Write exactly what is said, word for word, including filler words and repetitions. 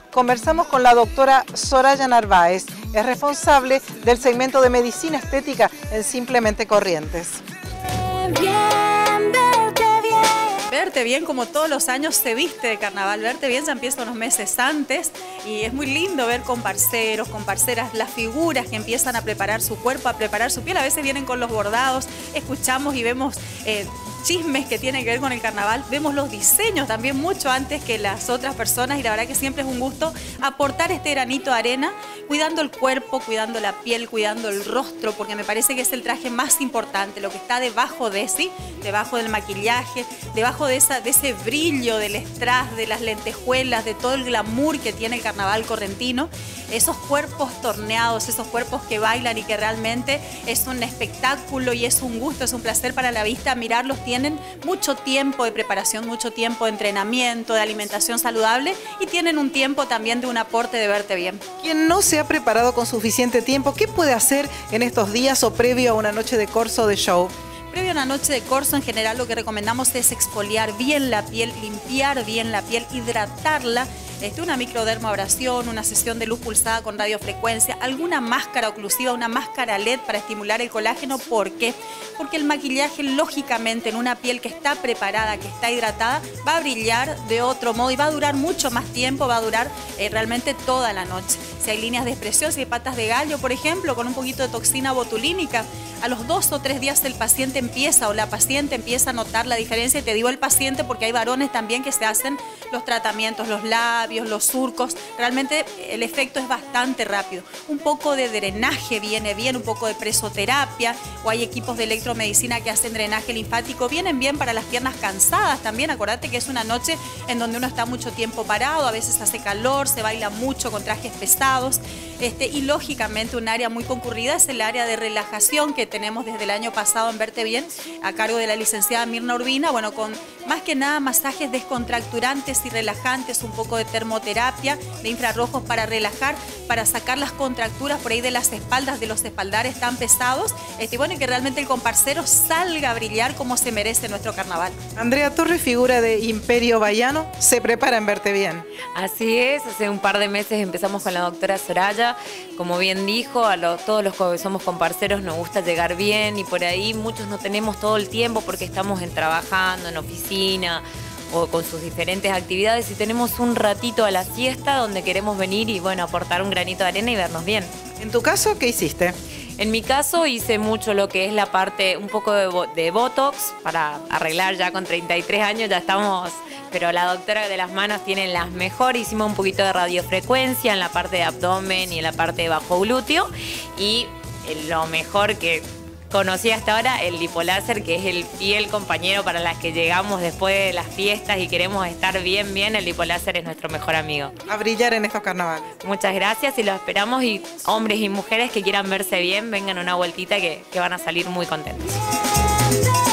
conversamos con la doctora Soraya Narváez, es responsable del segmento de medicina estética en Simplemente Corrientes. Verte Bien, como todos los años, se viste de carnaval. Verte Bien ya empieza unos meses antes y es muy lindo ver con parceros, con parceras, las figuras que empiezan a preparar su cuerpo, a preparar su piel. A veces vienen con los bordados, escuchamos y vemos eh, chismes que tienen que ver con el carnaval. Vemos los diseños también mucho antes que las otras personas y la verdad que siempre es un gusto aportar este granito de arena, cuidando el cuerpo, cuidando la piel, cuidando el rostro, porque me parece que es el traje más importante, lo que está debajo de sí, debajo del maquillaje, debajo de, esa, de ese brillo del strass, de las lentejuelas, de todo el glamour que tiene el carnaval correntino, esos cuerpos torneados, esos cuerpos que bailan y que realmente es un espectáculo y es un gusto, es un placer para la vista mirarlos. Tienen mucho tiempo de preparación, mucho tiempo de entrenamiento, de alimentación saludable y tienen un tiempo también de un aporte de Verte Bien. Quien no se ha preparado con suficiente tiempo, ¿qué puede hacer en estos días o previo a una noche de corso de show? Previo a una noche de corso, en general lo que recomendamos es exfoliar bien la piel, limpiar bien la piel, hidratarla. Este, una microdermabrasión, una sesión de luz pulsada con radiofrecuencia, alguna máscara oclusiva, una máscara L E D para estimular el colágeno. ¿Por qué? Porque el maquillaje, lógicamente, en una piel que está preparada, que está hidratada, va a brillar de otro modo y va a durar mucho más tiempo, va a durar eh, realmente toda la noche. Si hay líneas de expresión, si hay patas de gallo, por ejemplo, con un poquito de toxina botulínica, a los dos o tres días el paciente empieza o la paciente empieza a notar la diferencia. Y te digo el paciente porque hay varones también que se hacen los tratamientos, los labios, los surcos. Realmente el efecto es bastante rápido. Un poco de drenaje viene bien, un poco de presoterapia, o hay equipos de electromedicina que hacen drenaje linfático. Vienen bien para las piernas cansadas también. Acordate que es una noche en donde uno está mucho tiempo parado, a veces hace calor, se baila mucho con trajes pesados. Este, y lógicamente un área muy concurrida es el área de relajación que tenemos desde el año pasado en Verte Bien, a cargo de la licenciada Mirna Urbina, bueno, con más que nada masajes descontracturantes y relajantes, un poco de termoterapia, de infrarrojos para relajar, para sacar las contracturas por ahí de las espaldas, de los espaldares tan pesados, este, bueno, y que realmente el comparcero salga a brillar como se merece nuestro carnaval. Andrea Torres, figura de Imperio Bahiano, se prepara en Verte Bien. Así es, hace un par de meses empezamos con la doctora Soraya, como bien dijo, a lo, todos los que somos comparceros nos gusta llegar bien y por ahí muchos no tenemos todo el tiempo porque estamos en, trabajando en oficina o con sus diferentes actividades y tenemos un ratito a la siesta donde queremos venir y bueno, aportar un granito de arena y vernos bien. En tu caso, ¿qué hiciste? En mi caso hice mucho lo que es la parte, un poco de, de Botox para arreglar ya con treinta y tres años, ya estamos, pero la doctora de las manos tiene las mejores, hicimos un poquito de radiofrecuencia en la parte de abdomen y en la parte de bajo glúteo y lo mejor que conocí hasta ahora, el lipoláser, que es el fiel compañero para las que llegamos después de las fiestas y queremos estar bien, bien, el lipoláser es nuestro mejor amigo. A brillar en estos carnavales. Muchas gracias y los esperamos y hombres y mujeres que quieran verse bien, vengan una vueltita que, que van a salir muy contentos.